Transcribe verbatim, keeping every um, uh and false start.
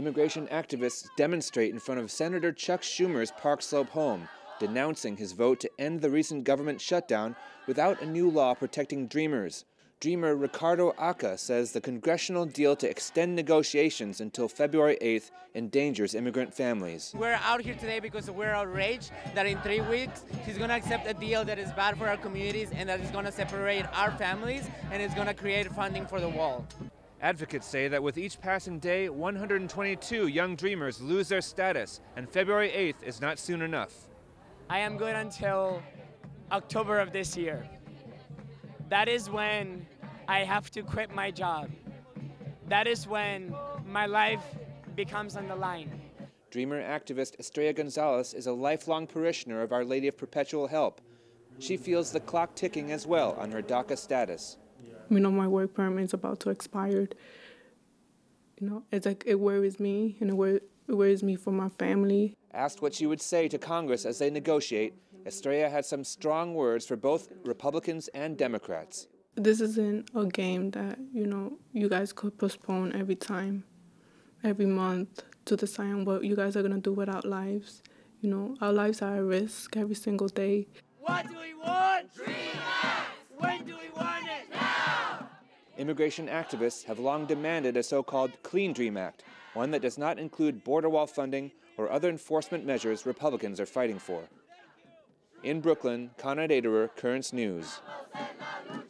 Immigration activists demonstrate in front of Senator Chuck Schumer's Park Slope home, denouncing his vote to end the recent government shutdown without a new law protecting dreamers. Dreamer Ricardo Aca says the congressional deal to extend negotiations until February eighth endangers immigrant families. We're out here today because we're outraged that in three weeks he's going to accept a deal that is bad for our communities and that is going to separate our families and is going to create funding for the wall. Advocates say that with each passing day, one hundred twenty-two young dreamers lose their status, and February eighth is not soon enough. I am good until October of this year. That is when I have to quit my job. That is when my life becomes on the line. Dreamer activist Estrella Gonzalez is a lifelong parishioner of Our Lady of Perpetual Help. She feels the clock ticking as well on her DACA status. You know, my work permit is about to expire. You know, it's like it worries me, and it, wor it worries me for my family. Asked what she would say to Congress as they negotiate, Estrella had some strong words for both Republicans and Democrats. This isn't a game that, you know, you guys could postpone every time, every month, to decide what you guys are going to do with our lives. You know, our lives are at risk every single day. What do we want? Dream Act! When do we want it? Now! Immigration activists have long demanded a so-called Clean Dream Act, one that does not include border wall funding or other enforcement measures Republicans are fighting for. In Brooklyn, Konrad Aderer, Currents News.